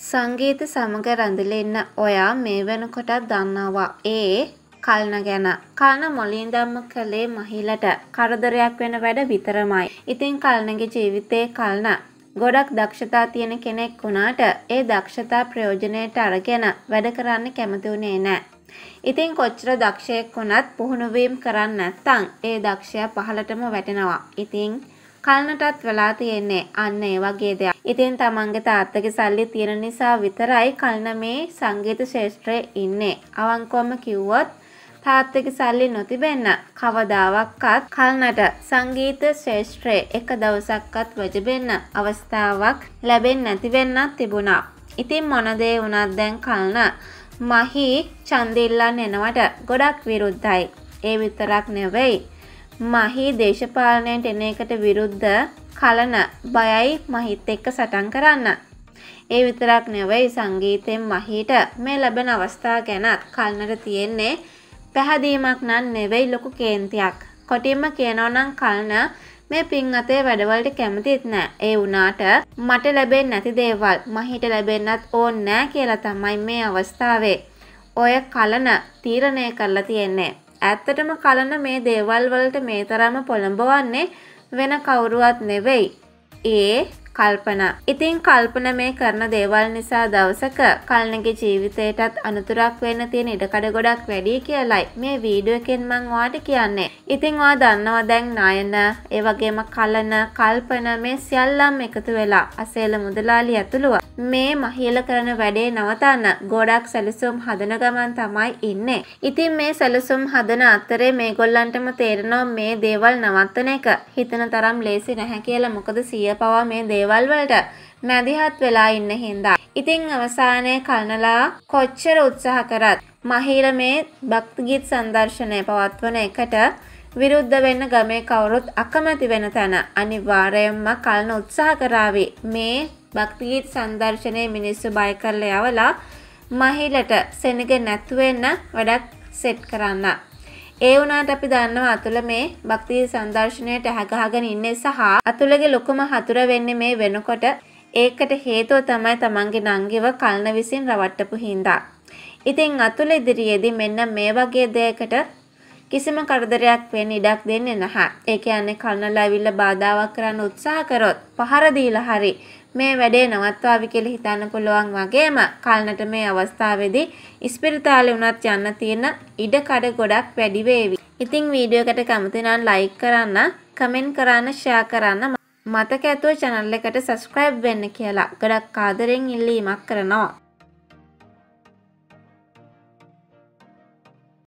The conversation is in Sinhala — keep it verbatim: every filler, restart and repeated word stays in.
සංගීත සමග රැඳිලා ඔයා මේ වෙනකොටත් දන්නවා ඒ කලන ගැන. කලන මුලින් ධම්ම කලේ මහිලට කරදරයක් වෙන වැඩ විතරමයි. ඉතින් කලනගේ ජීවිතේ කලන ගොඩක් දක්ෂතා තියෙන කෙනෙක් වුණාට ඒ දක්ෂතා ප්‍රයෝජනයට අරගෙන වැඩ කරන්න කැමති උනේ නැහැ. ඉතින් කොච්චර දක්ෂයෙක් වුණත් පුහුණු වීම කරන්නේ නැත්නම් ඒ දක්ෂයා පහළටම වැටෙනවා. ඉතින් කලනටත් වෙලා තියෙන්නේ අන්න ඒ වගේ දෙයක්. ඉතින් තමන්ගේ තාත්තගේ සල්ලි තියෙන නිසා විතරයි කලන මේ සංගීත ශාස්ත්‍රයේ ඉන්නේ. අවංකවම කිව්වොත් තාත්තගේ සල්ලි නොතිබෙන්න කවදාවක්වත් කලනට සංගීත ශාස්ත්‍රයේ එක දවසක්වත් වැජබෙන්න අවස්ථාවක් ලැබෙන්නේ නැති වෙන්නත් තිබුණා. ඉතින් මොන දේ වුණත් දැන් කලන මහි චන්දිල්ලන් එනවට ගොඩක් විරුද්ධයි. ඒ විතරක් නෙවෙයි මහි දේශපාලනයට එන එකට විරුද්ධ කලන බයයි මහිත් එක්ක සටන් කරන්න. ඒ විතරක් නෙවෙයි සංගීතයෙන් මහිට මේ ලැබෙන අවස්ථාව ගැන කලනට තියෙන්නේ පැහැදීමක් නම් නෙවෙයි ලොකු කේන්තියක්. කොටින්ම කියනවා නම් කලන මේ පින් අතේ වැඩවලට කැමතිත් නෑ. ඒ වුණාට මට ලැබෙන්නේ නැති දේවල් මහිට ලැබෙන්නත් ඕනේ නෑ කියලා තමයි මේ අවස්ථාවේ ඔය කලන තීරණය කරලා තියෙන්නේ. ඇත්තටම කලන මේ දේවල් වලට මේ තරම පොළඹවන්නේ වෙන කවුරුවත් නෙවෙයි. ඒ කල්පන. ඉතින් කල්පන මේ කරන දේවල් නිසා දවසක කලනගේ ජීවිතයටත් අනුතරක් වෙන්න තියෙන ඉඩකඩ ගොඩක් වැඩි කියලයි මේ වීඩියෝ එකෙන් මම ඔයාලට කියන්නේ. ඉතින් ඔයා දන්නවා දැන් නයන, ඒ වගේම කලන, කල්පන මේ සියල්ලම එකතු වෙලා අසේල මුදලාලි ඇතුළුව මේ මහිල කරන වැඩේ නවතන්න ගොඩක් සැලසුම් හදන ගමන් තමයි ඉන්නේ. ඉතින් මේ සැලසුම් හදන අතරේ මේගොල්ලන්ටම තේරෙනවා මේ දේවල් නවත්තන එක හිතන තරම් ලේසි නැහැ කියලා. මොකද සිය පවා මේ දේවල් වලට මැදිහත් වෙලා ඉන්න හින්දා. ඉතින් අවසානයේ කලනලා කොච්චර උත්සාහ කරත් මහිල මේ භක්ති ගීත සංදර්ශනය පවත්වන එකට විරුද්ධ වෙන්න ගමේ කවුරුත් අකමැති වෙන තැන අනිවාර්යයෙන්ම කලන උත්සාහ කරાવી මේ භක්ති ගීත සංදර්ශනයේ මිනිස්සු බය කරලා යවලා මහිලට සෙනග නැතු වෙන්න වැඩක් සෙට් කරන්න. ඒ වුණාට අපි දන්නවා අතුල මේ භක්ති සංදර්ශනයට හැගහගෙන ඉන්නේ සහ අතුලගේ ලොකුම හතුර වෙන්නේ මේ වෙනකොට. ඒකට හේතුව තමයි තමන්ගේ නංගිව කලන විසින් රවට්ටපු හින්දා. ඉතින් අතුල ඉදිරියේදී මෙන්න මේ වගේ දෙයකට කිසිම කරදරයක් වෙන්න ඉඩක් දෙන්නේ නැහැ. ඒ කියන්නේ කලනලා ඇවිල්ලා බාධාවක් කරන්න උත්සාහ කරොත් පහර දීලා හරි මේ වැඩේ නවත්වාවි කියලා හිතන්න පුළුවන් වගේම කලනට මේ අවස්ථාවේදී ඉස්පිරිතාලේ වුණත් යන්න තියෙන ඉඩ කඩ ගොඩක් වැඩි වේවි. ඉතින් වීඩියෝ එකට කැමති නම් ලයික් කරන්න, කමෙන්ට් කරන්න, ෂෙයා කරන්න. මතක ඇතුව channel එකට subscribe වෙන්න කියලා ගොඩක් ආදරෙන් ඉල්ලීමක් කරනවා.